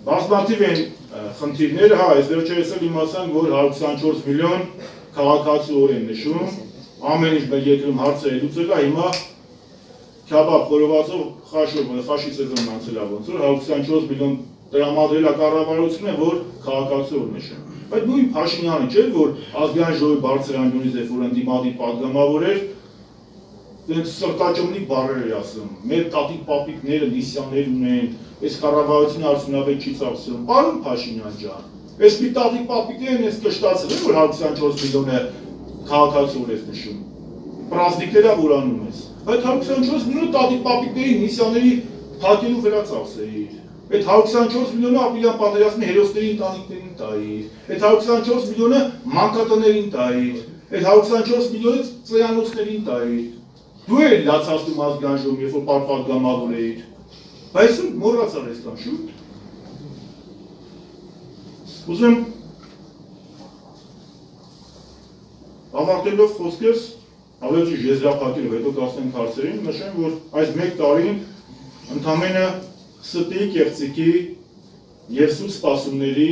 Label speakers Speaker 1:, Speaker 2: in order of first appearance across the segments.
Speaker 1: Բազմաթիվ են խնդիրները, հա, այս վերջերս էլ իմացանք, որ 124 միլիոն քաղաքացիներ են նշում, ամեն ինչ մեր երկրում հարցերը լուծել է, հիմա քյաբաբ խորովածով խաշի սեզոնն անցել է ոնց որ 124 միլիոն տրամադրել է կառավարությունը, որ քաղաքացիներ նշեն։ Բայց նույն Փաշինյանը չէր, որ ազգային ժողովի բարձր անդունից է, որ ընդդիմադիր պատգամավոր էր, դրանց սրտաճմնիկ բառեր էր ասում, մեր տատիկ պապիկները միսիաներ ունեն, այս կառավարությունը արդյունավետ չի ծախսում։ Պարոն Փաշինյան ջան, այս մի տատիկ պապիկներն ես կշտացել են, որ 124 միլիոնը քաղաքացիներ ես նշում։ Պրազնիկները որ անում ես։ Այդ 124 միլիոնը տատիկ պապիկների միսիաների փակելու վրա ծախսեիր։ Այդ 124 միլիոնը ապրիլյան պատերազմի հերոսների ընտանիքներին տայիր։ Այդ 124 միլիոնը մանկատներին տայիր։ Այդ 124 միլիոնը ծերանոցներին տայիր։ Դու էլ լացածում ազգային ժողովի, երբ որ պատգամավոր էիր։ Բայց մոռացար ես կամ շուտ։ Ուզում ավարտելով խոսքերս, ավելի եզրափակելով, հետո կասենք հարցերին, նշեմ, որ այս մեկ տարին ընդամենը ստի, կեղծիկի և սուտ սպասումների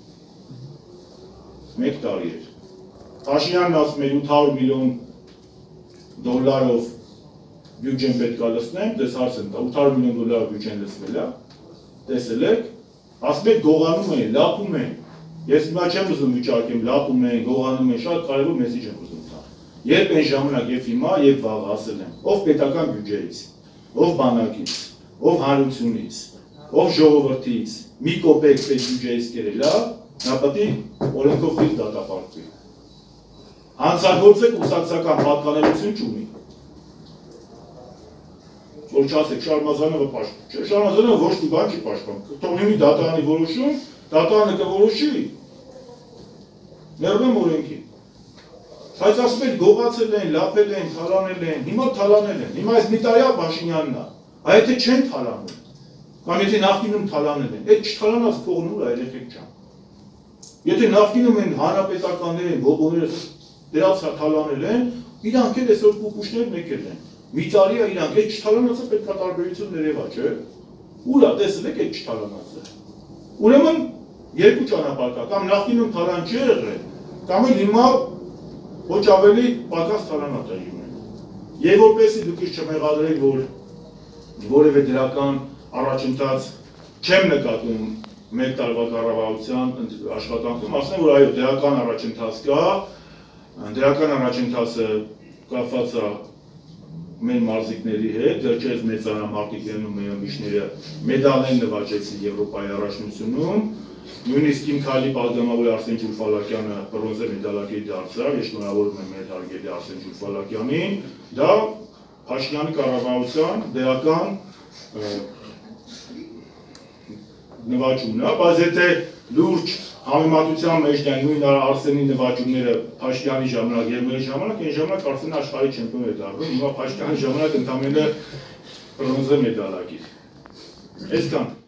Speaker 1: մեկ տարի էր։ Փաշինյանն ասում էր 800 միլիոն դոլարով բյուջեն պետք է լցնեմ, դες հարց եմ տա, 800 միլիոն դոլարով բյուջեն լցվել է, տեսել եք, ասում եք գողանում են, լապում են, ես հիմա չեմ ուզում վիճակեմ, լապում են, գողանում են, շատ կարևոր մեսիջ եմ ուզում տա։ Երբ այն ժամանակ և հիմա, և վաղ ասել եմ, ով պետական բյուջեից, ով բանակից, ով հանրությունից, ով ժողովրդից, մի կոպեկ պետ բյուջեից կերել է, նա պետք է օրենքով խիստ դատապարտվի։ Հանցագործը կուսակցական պատկանելություն չունի։ Որ չասեք Շարմազանովը պաշտպան, չէ, Շարմազանովը ոչ մի բան չի պաշտպան, թող լինի դատարանի որոշում, դատարանը կորոշի, ներում եմ օրենքին։ Բայց ասում են գողացել են, լապել են, թալանել են, հիմա թալանել են, հիմա այս մի տարյա Փաշինյանն է, եթե չեն թալանում, կամ եթե նախկինում թալանել են, այդ չթալանած փողն ուր է երեխեք ջան։ Եթե նախկինում են հանրապետականներ են, բոբոները դրանց թալանել են, իրանք էլ այսօր կուկուշներ մեկել են։ Մի տարի է իրանք, այդ չթալանածը պետք է տարբերություն ներևա, չէ։ Ուր է, տեսել եք այդ չթալանածը։ Ուրեմն երկու ճանապարհ կա, կամ նախկինում թալան չի եղել, կամ էլ հիմա ոչ ավելի պակաս թալանած է եղել։ Եվ որպեսզի դուք ինձ չմեղադրեք, որ որևէ դրական առաջընթաց չեմ նկատում մեկ տարվա կառավարության աշխատանքում, ասեմ, որ այո, դրական առաջընթաց կա, դրական առաջընթացը կապված է մեր մարզիկների հետ, դեռ մեծանամարտիկներն ու մեր ըմբիշները մեդալներ նվաճեցին Եվրոպայի առաջնությունում, նույնիսկ իմ քայլի պատգամավոր Արսեն Ջուլֆալակյանը բրոնզե մեդալակիր դարձավ, ես շնորհավորում եմ մեր հարգելի Արսեն Ջուլֆալակյանին, դա Փաշինյանի կառավարության դրական նվաճումն է, բայց եթե լուրջ համեմատության մեջ նույն Արսենի նվաճումները Փաշինյանի ժամանակ և մեր ժամանակ, այն ժամանակ Արսենը աշխարհի չեմպիոն է դառնում, հիմա Փաշինյանի ժամանակ ընդամենը բրոնզե մեդալակիր։ Այսքան։